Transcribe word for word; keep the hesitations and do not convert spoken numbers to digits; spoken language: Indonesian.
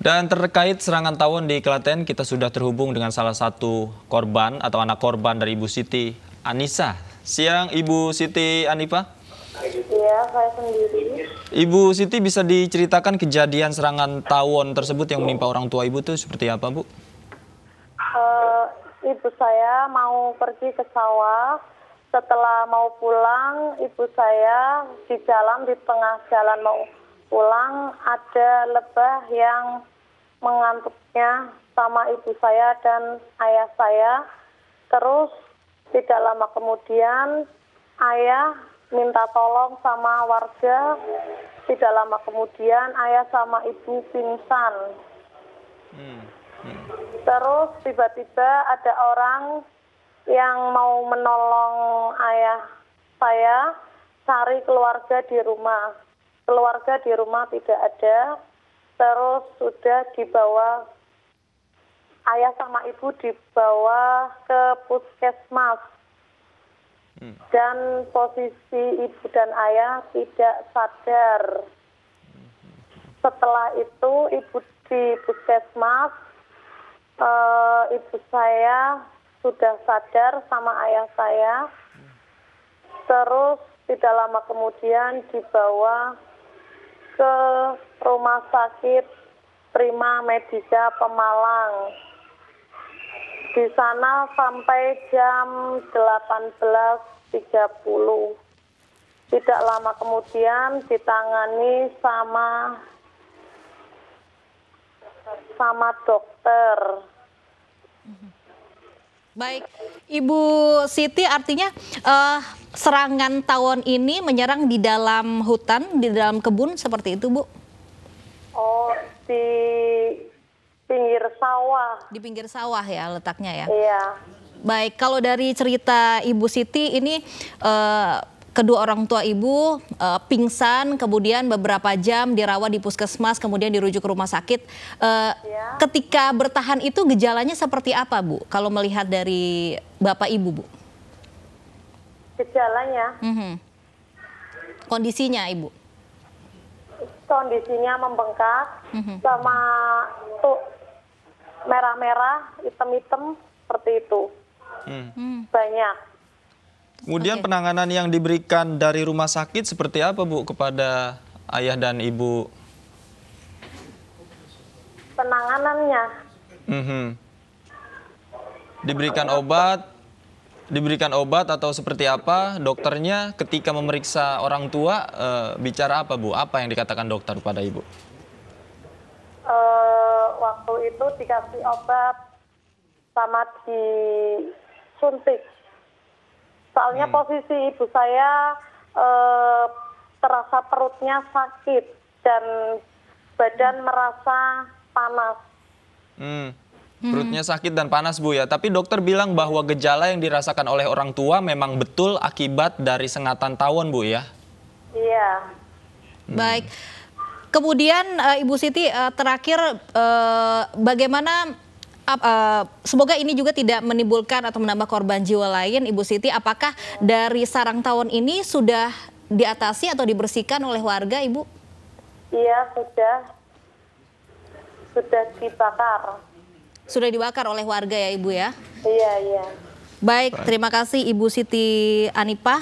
Dan terkait serangan tawon di Klaten, kita sudah terhubung dengan salah satu korban atau anak korban dari Ibu Siti Anissa. Siang Ibu Siti Anifa. Iya, saya sendiri. Ibu Siti, bisa diceritakan kejadian serangan tawon tersebut yang menimpa orang tua Ibu itu seperti apa, Bu? Uh, ibu saya mau pergi ke sawah. Setelah mau pulang, ibu saya di jalan, di tengah jalan mau pulang, ada lebah yang mengantuknya sama ibu saya dan ayah saya. Terus tidak lama kemudian ayah minta tolong sama warga. Tidak lama kemudian ayah sama ibu pingsan. Hmm. Hmm. Terus tiba-tiba ada orang yang mau menolong ayah saya, cari keluarga di rumah. Keluarga di rumah tidak ada. Terus sudah dibawa, ayah sama ibu dibawa ke puskesmas. Hmm. Dan posisi ibu dan ayah tidak sadar. Setelah itu ibu di puskesmas, uh, ibu saya sudah sadar sama ayah saya. Terus tidak lama kemudian dibawa ke Rumah Sakit Prima Medika Pemalang. Di sana sampai jam delapan belas tiga puluh. Tidak lama kemudian ditangani sama sama dokter. Baik, Ibu Siti, artinya uh, serangan tawon ini menyerang di dalam hutan, di dalam kebun seperti itu, Bu? Oh, di pinggir sawah. Di pinggir sawah ya letaknya ya? Iya. Baik, kalau dari cerita Ibu Siti ini uh, kedua orang tua Ibu uh, pingsan, kemudian beberapa jam dirawat di puskesmas, kemudian dirujuk ke rumah sakit. Uh, ya. Ketika bertahan itu gejalanya seperti apa, Bu? Kalau melihat dari Bapak Ibu, Bu? Gejalanya? Mm-hmm. Kondisinya, Ibu? Kondisinya membengkak, mm-hmm. sama tuh merah-merah, hitam-hitam, seperti itu. Hmm. Banyak. Kemudian okay. penanganan yang diberikan dari rumah sakit seperti apa, Bu, kepada ayah dan ibu? Penanganannya? Mm-hmm. Diberikan obat, diberikan obat atau seperti apa? Dokternya ketika memeriksa orang tua uh, bicara apa, Bu? Apa yang dikatakan dokter pada ibu? Uh, waktu itu dikasih obat sama disuntik. Soalnya hmm. posisi ibu saya eh, terasa perutnya sakit dan badan merasa panas. Hmm. Perutnya sakit dan panas, Bu, ya. Tapi dokter bilang bahwa gejala yang dirasakan oleh orang tua memang betul akibat dari sengatan tawon, Bu, ya? Iya. Hmm. Baik. Kemudian uh, Ibu Siti, uh, terakhir uh, bagaimana... Uh, semoga ini juga tidak menimbulkan atau menambah korban jiwa lain, Ibu Siti. Apakah dari sarang tawon ini sudah diatasi atau dibersihkan oleh warga, Ibu? Iya, sudah. Sudah dibakar. Sudah dibakar oleh warga ya, Ibu, ya? Iya, iya. Baik, terima kasih Ibu Siti Anifa.